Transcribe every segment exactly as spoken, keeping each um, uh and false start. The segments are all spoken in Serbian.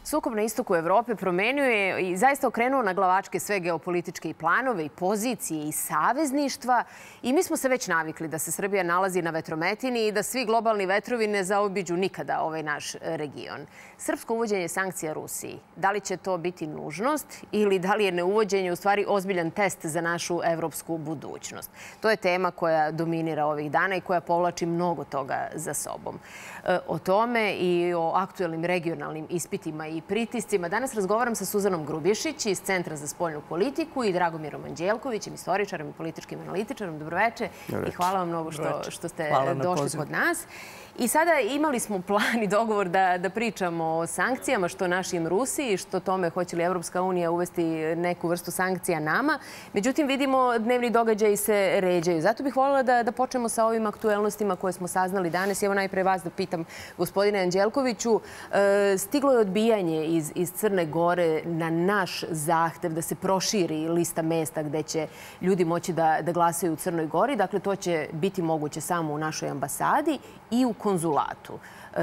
Sukob na istoku Evrope promenio je i zaista okrenuo na glavačke sve geopolitičke i planove i pozicije i savezništva. I mi smo se već navikli da se Srbija nalazi na vetrometini i da svi globalni vetrovi ne zaobiđu nikada ovaj naš region. Srpsko uvođenje sankcija Rusiji, da li će to biti nužnost ili da li je neuvođenje u stvari ozbiljan test za našu evropsku budućnost? To je tema koja dominira ovih dana i koja povlači mnogo toga za sobom. O tome i o aktuelnim regionalnim ispitima i pritiscima danas razgovaram sa Suzanom Grubješić iz Centra za spoljnu politiku i Dragomirom Anđelkovićem, istoričarom i političkim analitičarom. Dobroveče i hvala vam mnogo što, što ste došli kod nas. I sada imali smo plan i dogovor da, da pričamo o sankcijama, što našim Rusiji, što tome hoće li Evropska unija uvesti neku vrstu sankcija nama. Međutim, vidimo dnevni događaji se ređaju. Zato bih voljela da, da počnemo sa ovim aktuelnostima koje smo saznali danas. Evo najpre vas da pitam, gospodine Anđelkoviću, stiglo je odbijanje iz, iz Crne Gore na naš zahtev da se proširi lista mesta gde će ljudi moći da, da glasaju u Crnoj Gori. Dakle, to će biti moguće samo u našoj ambasadi i u konzulatu.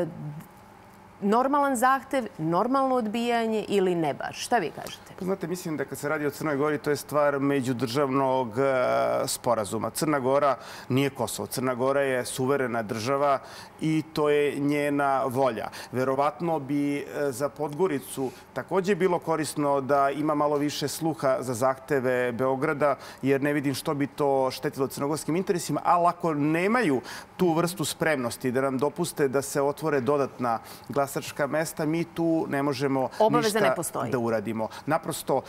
Normalan zahtev, normalno odbijanje ili ne baš? Šta vi kažete? Znate, mislim da kad se radi o Crnoj Gori, to je stvar međudržavnog sporazuma. Crna Gora nije Kosovo. Crna Gora je suverena država i to je njena volja. Verovatno bi za Podgoricu također bilo korisno da ima malo više sluha za zahteve Beograda, jer ne vidim što bi to štetilo crnogorskim interesima, ali ako nemaju tu vrstu spremnosti da nam dopuste da se otvore dodatna glasačka mesta, mi tu ne možemo ništa da uradimo. Naprosto,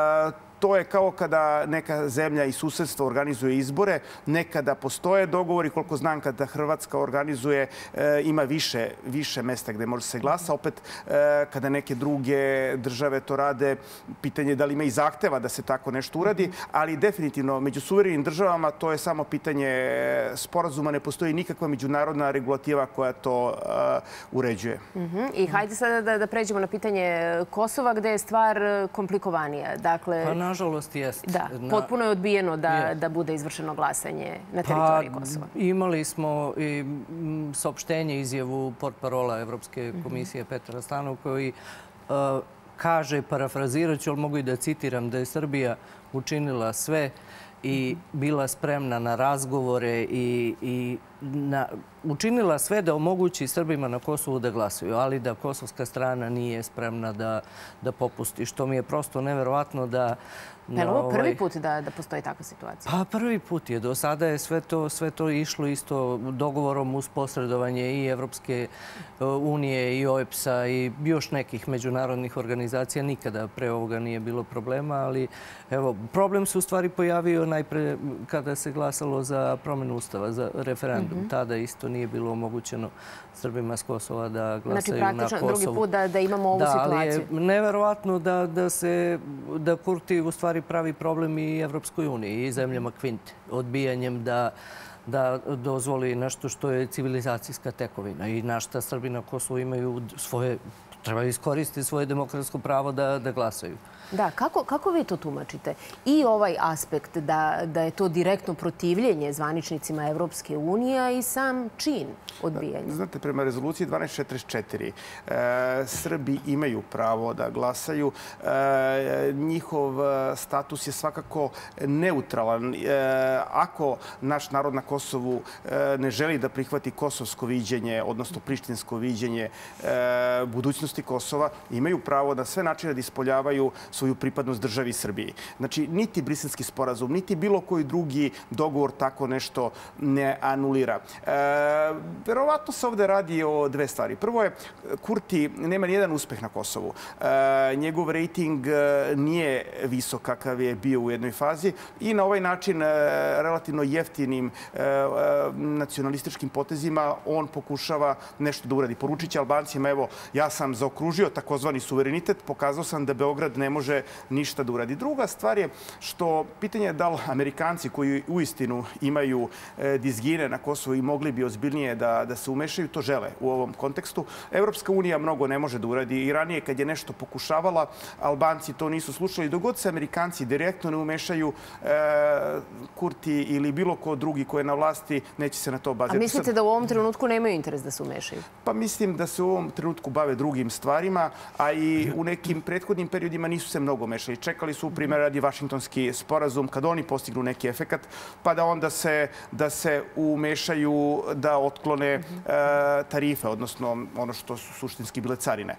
to je kao kada neka zemlja i susedstvo organizuje izbore. Nekada postoje dogovori, koliko znam, kada Hrvatska organizuje, ima više, više mesta gde može se glasa. Opet, kada neke druge države to rade, pitanje je da li ima i zahteva da se tako nešto uradi, ali definitivno među suverenim državama to je samo pitanje sporazuma. Ne postoji nikakva međunarodna regulativa koja to uređuje. I hajde sada da, da pređemo na pitanje Kosova, gde je stvar komplikovanija. Dakle, nažalost, jeste. Da, potpuno je odbijeno da, da bude izvršeno glasanje na teritoriji Kosova. Pa, imali smo i saopštenje, izjavu portparola Evropske komisije Petra Stanov koji uh, kaže, parafrazirat ću, ali mogu i da citiram, da je Srbija učinila sve i bila spremna na razgovore i, i na, učinila sve da omogući Srbima na Kosovu da glasuju, ali da kosovska strana nije spremna da, da popusti, što mi je prosto neverovatno da... Je li ovo prvi put da, da postoji takva situacija? Pa prvi put je. Do sada je sve to, sve to išlo isto dogovorom uz posredovanje i Evropske unije i O E B S-a i još nekih međunarodnih organizacija. Nikada pre ovoga nije bilo problema, ali evo, problem se u stvari pojavio najpre kada se glasalo za promjenu ustava, za referendum. Mm-hmm. Tada isto nije bilo omogućeno Srbima s Kosova da glasaju na Kosovu. Znači, praktično drugi put da, da imamo ovu da, situaciju. Da, ali je neverovatno da, da se, da Kurti u stvari pravi problem i Evropskoj uniji i zemljama Kvinte, odbijanjem da, da dozvoli nešto što je civilizacijska tekovina i na šta Srbi na Kosovu imaju svoje, treba iskoristiti svoje demokratsko pravo da, da glasaju. Da, kako, kako vi to tumačite? I ovaj aspekt da, da je to direktno protivljenje zvaničnicima Evropske unije i sam čin odbijanja? Znate, prema rezoluciji dvanaest četrdeset četiri e, Srbi imaju pravo da glasaju. E, njihov status je svakako neutralan. E, ako naš narod na Kosovu e, ne želi da prihvati kosovsko viđenje, odnosno prištinsko viđenje e, budućnosti Kosova, imaju pravo da sve načine da ispoljavaju svoju pripadnost državi Srbiji. Znači, niti Briselski sporazum, niti bilo koji drugi dogovor tako nešto ne anulira. E, verovatno se ovdje radi o dve stvari. Prvo je, Kurti nema nijedan uspeh na Kosovu. E, njegov rejting nije visok kakav je bio u jednoj fazi i na ovaj način relativno jeftinim e, nacionalističkim potezima on pokušava nešto da uradi. Poručit će Albancima, evo, ja sam zaokružio takozvani suverenitet, pokazao sam da Beograd ne može ništa da uradi. Druga stvar je što pitanje je da li Amerikanci koji uistinu imaju dizgine na Kosovu i mogli bi ozbiljnije da, da se umešaju, to žele u ovom kontekstu. Evropska unija mnogo ne može da uradi i ranije kad je nešto pokušavala, Albanci to nisu slušali. Dok god se Amerikanci direktno ne umešaju, e, Kurti ili bilo ko drugi ko je na vlasti, neće se na to bazirati. A mislite da u ovom trenutku nemaju interes da se umešaju? Pa mislim da se u ovom trenutku bave drugim ovim stvarima, a i u nekim prethodnim periodima nisu se mnogo mešali. Čekali su, u primjer, radi Vašingtonski sporazum, kad oni postignu neki efekat, pa da onda se, da se umešaju da otklone e, tarife, odnosno ono što su suštinski bile carine.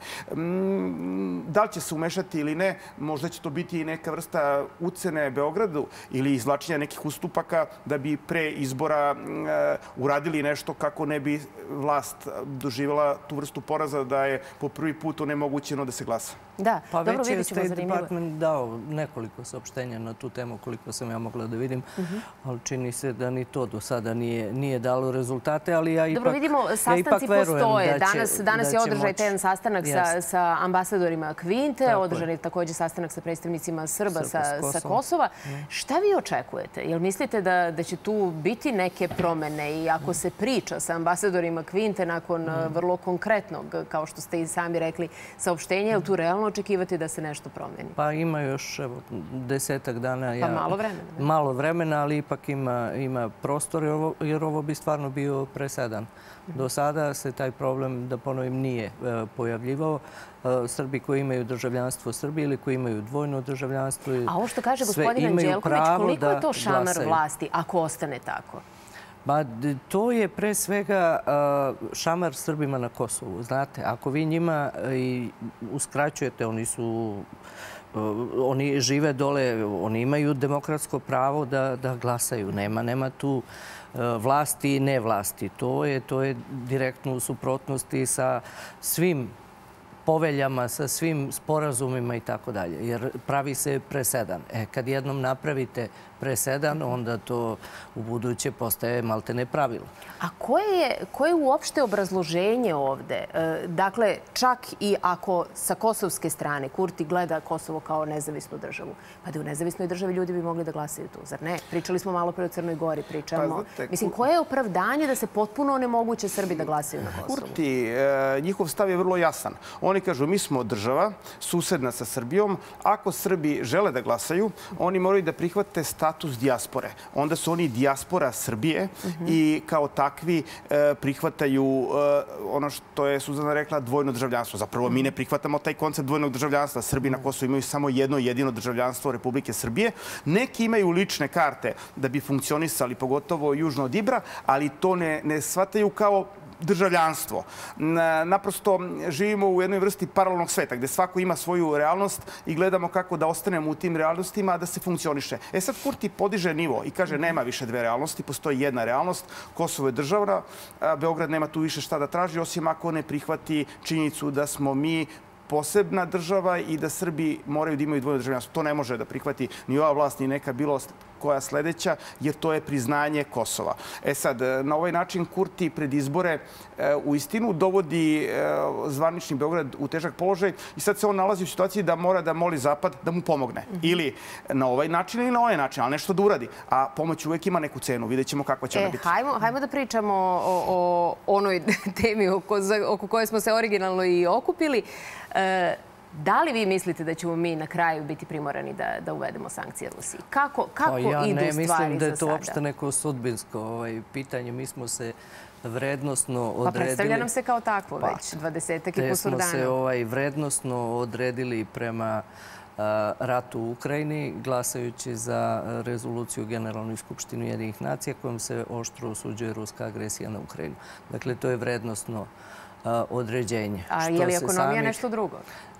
Mm, da li će se umešati ili ne, možda će to biti i neka vrsta ucene Beogradu ili izvlačenja nekih ustupaka da bi pre izbora e, uradili nešto kako ne bi vlast doživjela tu vrstu poraza da je po prvi put onemogućeno da se glasa. Da, pa dobro, već je vidjet ćemo, State zanimljivo. Department dao nekoliko saopštenja na tu temu koliko sam ja mogla da vidim, ali čini se da ni to do sada nije, nije dalo rezultate, ali ja ipak, dobro, vidimo, sastanci ja ipak verujem postoje. da će, Danas, danas da je će održaj moći. jedan sastanak sa, sa ambasadorima Kvinte, Tako održan je je. također sastanak sa predstavnicima Srba, Srba sa, s Kosova. sa Kosova. Šta vi očekujete? Jel mislite da, da će tu biti neke promene i ako se priča sa ambasadorima Kvinte nakon mm. vrlo konkretnog, kao što ste i sami rekli, saopštenja, je tu realno očekivati da se nešto promeni? Pa ima još evo, desetak dana. Pa ja, malo vremena. Ne? Malo vremena, ali ipak ima, ima prostor jer ovo, jer ovo bi stvarno bio presedan. Do sada se taj problem, da ponovim, nije e, pojavljivao. E, Srbi koji imaju državljanstvo Srbije ili koji imaju dvojno državljanstvo. A ovo što kaže gospodin Anđelković, koliko je to šamar glasaju. vlasti ako ostane tako? Ba, to je pre svega uh, šamar Srbima na Kosovu. Znate, ako vi njima i uskraćujete, oni su uh, oni žive dole, oni imaju demokratsko pravo da, da glasaju. Nema, nema tu uh, vlasti i nevlasti. To je, to je direktno u suprotnosti sa svim poveljama, sa svim sporazumima i tako dalje. Jer pravi se presedan. E, kad jednom napravite presedan, onda to u buduće postaje maltene pravilo. A koje je, koje je uopšte obrazloženje ovde? E, dakle, čak i ako sa kosovske strane Kurti gleda Kosovo kao nezavisnu državu, pa da u nezavisnoj državi ljudi bi mogli da glasaju tu, zar ne? Pričali smo malo pre o Crnoj Gori, pričamo. Pa, znate, mislim, koje je opravdanje da se potpuno onemoguće Srbi da glasaju na Kosovu? Kurti, e, njihov stav je vrlo jasan. Oni kažu, mi smo država, susedna sa Srbijom. Ako Srbi žele da glasaju, oni moraju da prihvate status dijaspore. Onda su oni dijaspora Srbije mm-hmm. i kao takvi e, prihvataju e, ono što je Suzana rekla, dvojno državljanstvo. Zapravo mi ne prihvatamo taj koncept dvojnog državljanstva. Srbi na Kosovu imaju samo jedno jedino državljanstvo Republike Srbije. Neki imaju lične karte da bi funkcionisali, pogotovo južno od Ibra, ali to ne, ne shvataju kao državljanstvo. Naprosto živimo u jednoj vrsti paralelnog sveta gdje svako ima svoju realnost i gledamo kako da ostanemo u tim realnostima, a da se funkcioniše. E sad Kurti podiže nivo i kaže nema više dve realnosti, postoji jedna realnost. Kosovo je država, Beograd nema tu više šta da traži, osim ako ne prihvati činjenicu da smo mi posebna država i da Srbi moraju da imaju dvojno državljanstvo. To ne može da prihvati ni ova vlast, ni neka bilo koja sljedeća, jer to je priznanje Kosova. E sad, na ovaj način Kurti pred izbore u istinu dovodi zvanični Beograd u težak položaj i sad se on nalazi u situaciji da mora da moli Zapad da mu pomogne. Ili na ovaj način ili na ovaj način, ali nešto da uradi. A pomoć uvijek ima neku cenu. Vidjet ćemo kako će ona biti. Hajmo, hajmo da pričamo o, o onoj temi oko, oko koje smo se originalno i okupili. E, Da li vi mislite da ćemo mi na kraju biti primorani da, da uvedemo sankcije Rusiji? Kako, kako pa ja idu ne, stvari mislim da je za to sada? uopšte neko sudbinsko ovaj, pitanje. Mi smo se vrednostno odredili... Pa predstavlja nam se kao takvo pa, već, dvadesetak i kusur kusur dana. smo se ovaj, vrednostno odredili prema a, ratu u Ukrajini, glasajući za rezoluciju Generalnoj skupštini Ujedinjenih nacija kojom se oštro osuđuje ruska agresija na Ukrajinu. Dakle, to je vrednostno a, određenje. A je li ekonomija nešto drugo?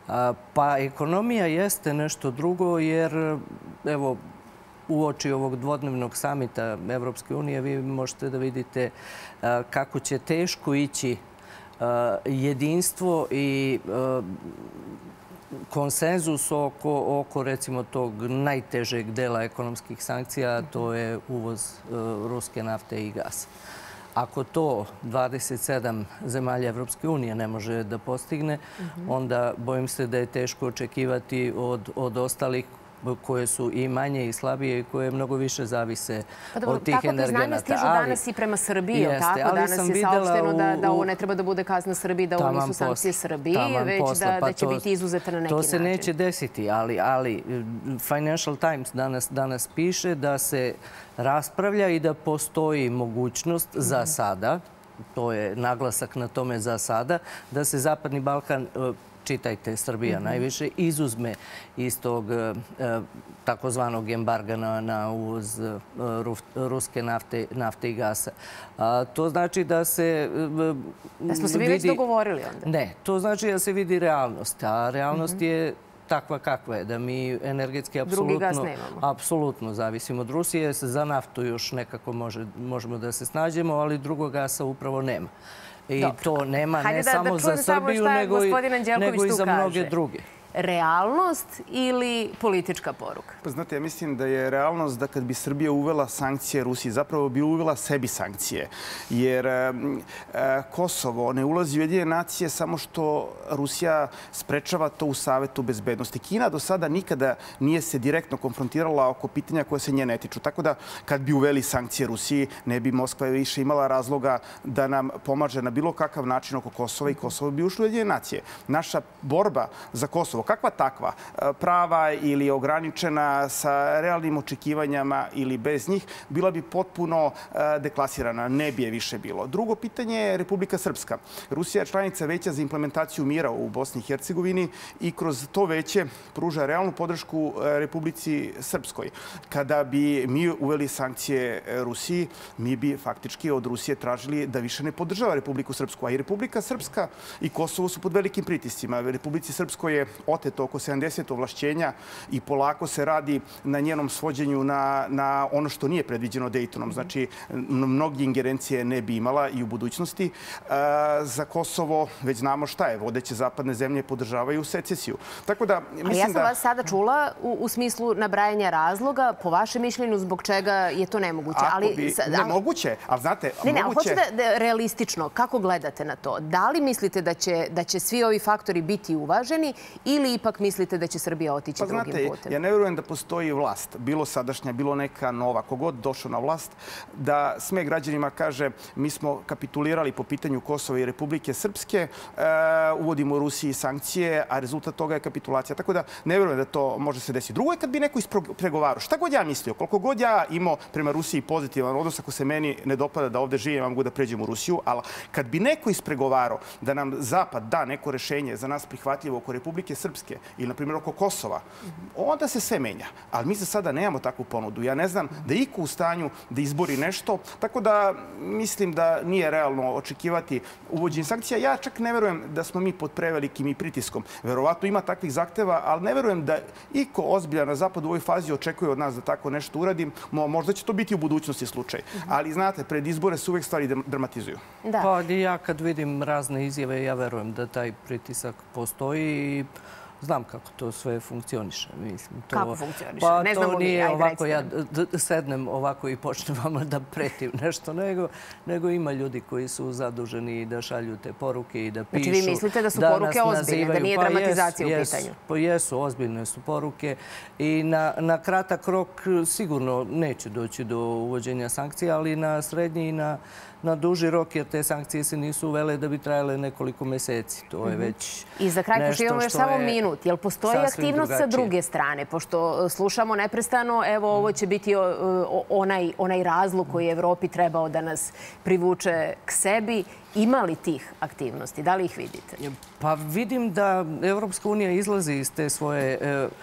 Pa ekonomija jeste nešto drugo jer evo uoči ovog dvodnevnog samita Evropske unije vi možete da vidite kako će teško ići jedinstvo i konsenzus oko, oko recimo tog najtežeg dela ekonomskih sankcija, a to je uvoz ruske nafte i gasa. Ako to dvadeset sedam zemalja Evropske unije ne može da postigne, onda bojim se da je teško očekivati od, od ostalih koje su i manje i slabije i koje mnogo više zavise pa dobro, od tih energenata. Takva priznanja stižu ali, danas i prema Srbiji, jeste, tako? ali Danas je saopšteno u, da, da ovo ne treba da bude kazna Srbiji, da ovo nisu sankcije Srbiji, već posla, da, pa da će to, biti izuzeta na neki način. To se način. neće desiti, ali, ali Financial Times danas, danas piše da se raspravlja i da postoji mogućnost za sada, to je naglasak na tome za sada, da se Zapadni Balkan, čitajte Srbija najviše, izuzme iz tog takozvanog embarga na uvoz ruske nafte i gasa. To znači da se vidi... Da smo se mi već dogovorili onda? Ne, to znači da se vidi realnost, a realnost je takva kakva je, da mi energetski apsolutno zavisimo od Rusije. Za naftu još nekako možemo da se snađemo, ali drugog gasa upravo nema. I to nema ne samo za Srbiju, nego i za mnoge druge. Realnost ili politička poruka? Pa znate, ja mislim da je realnost da kad bi Srbija uvela sankcije Rusiji, zapravo bi uvela sebi sankcije. Jer Kosovo ne ulazi u Ujedinjene nacije samo što Rusija sprečava to u Savetu bezbednosti. Kina do sada nikada nije se direktno konfrontirala oko pitanja koje se nje ne tiču. Tako da kad bi uveli sankcije Rusiji, ne bi Moskva više imala razloga da nam pomaže na bilo kakav način oko Kosova i Kosovo bi ušlo u Ujedinjene nacije. Naša borba za Kosovo, kakva takva, prava ili ograničena sa realnim očekivanjama ili bez njih, bila bi potpuno deklasirana. Ne bi je više bilo. Drugo pitanje je Republika Srpska. Rusija je članica Veća za implementaciju mira u Bosni i Hercegovini i kroz to veće pruža realnu podršku Republici Srpskoj. Kada bi mi uveli sankcije Rusiji, mi bi faktički od Rusije tražili da više ne podržava Republiku Srpsku. A i Republika Srpska i Kosovo su pod velikim pritiscima. Republici Srpskoj je oteto oko sedamdeset ovlašćenja i polako se radi na njenom svođenju na ono što nije predviđeno Dejtonom. Znači, mnogi ingerencije ne bi imala i u budućnosti. Za Kosovo već znamo šta je. Vodeće zapadne zemlje podržavaju secesiju. Tako da, mislim da... Ali ja sam vas sada čula u smislu nabrajanja razloga, po vašem mišljenju, zbog čega je to nemoguće. Ako bi... Nemoguće, ali znate... Ne, ne, ali hoćete da realistično, kako gledate na to? Da li mislite da će svi ovi faktori biti uvaženi ili ipak mislite da će Srbija otići drugim putem? Pa znate, ja ne vjerujem da postoji vlast, bilo sadašnja, bilo neka nova, kogod došao na vlast, da sme građanima kaže mi smo kapitulirali po pitanju Kosova i Republike Srpske, uvodimo Rusiji sankcije, a rezultat toga je kapitulacija. Tako da ne vjerujem da to može se desiti. Drugo je kad bi neko ispregovarao. Šta god ja mislio, koliko god ja imao prema Rusiji pozitivan odnos, ako se meni ne dopada da ovde živim, vam mogu da pređem u Rusiju, ali kad bi neko ispregovarao da nam Zapad da neko rešenje za nas prihvatljivo oko Republike Srpske ili, na primjer, oko Kosova, onda se sve menja. Ali mi za sada nemamo takvu ponudu. Ja ne znam da je iko u stanju da izbori nešto, tako da mislim da nije realno očekivati uvođenje sankcija. Ja čak ne verujem da smo mi pod prevelikim i pritiskom. Verovatno ima takvih zahteva, ali ne verujem da iko ozbiljan na zapadu u ovoj fazi očekuje od nas da tako nešto uradim. Možda će to biti u budućnosti slučaj. Ali, znate, pred izbore se uvek stvari dramatizuju. Pa ja kad vidim razne izjave, ja verujem da taj pritisak postoji i znam kako to sve funkcioniše. Kako funkcioniše? Pa to nije ovako, ja sednem ovako i počnem vama da pretim nešto, nego ima ljudi koji su zaduženi da šalju te poruke i da pišu. Znači vi mislite da su poruke ozbiljne, da nije dramatizacija u pitanju? Pa jesu, ozbiljne su poruke i na kratak rok sigurno neće doći do uvođenja sankcija, ali na srednji i na na duži rok, jer te sankcije se nisu uvele da bi trajale nekoliko meseci. To je već nešto što je I za kraj, pošto imamo još samo minut, jel postoji aktivnost sa druge strane? Pošto slušamo neprestano, evo, ovo će biti onaj razlog koji je Evropi trebao da nas privuče k sebi. Ima li tih aktivnosti? Da li ih vidite? Pa vidim da Evropska unija izlazi iz te svoje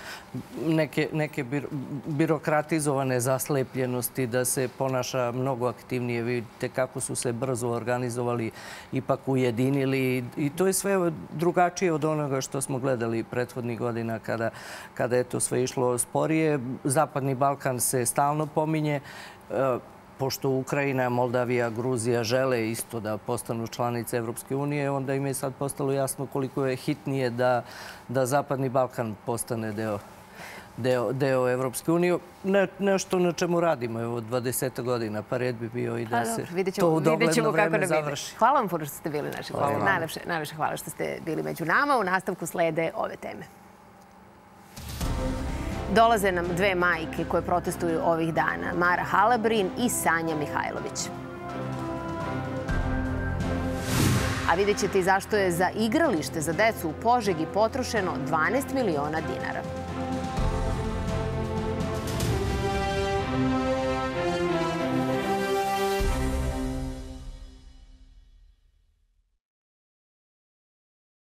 neke birokratizovane zaslepljenosti, da se ponaša mnogo aktivnije. Vidite kako su se brzo organizovali, ipak ujedinili. I to je sve drugačije od onoga što smo gledali prethodnih godina kada je to sve išlo sporije. Zapadni Balkan se stalno pominje. Pošto Ukrajina, Moldavija, Gruzija žele isto da postanu članice Evropske unije, onda im je sad postalo jasno koliko je hitnije da Zapadni Balkan postane deo Evropske unije. Nešto na čemu radimo je od dvadeset godina, pa red bi bio i da se to u dogledno vreme završi. Hvala vam puno što ste bili naši gosti. Najviše hvala što ste bili među nama. U nastavku slede ove teme. Dolaze nam dve majke koje protestuju ovih dana, Mara Halabrin i Sanja Mihajlović. A vidjet ćete i zašto je za igralište za decu u Požegi potrošeno dvanaest miliona dinara.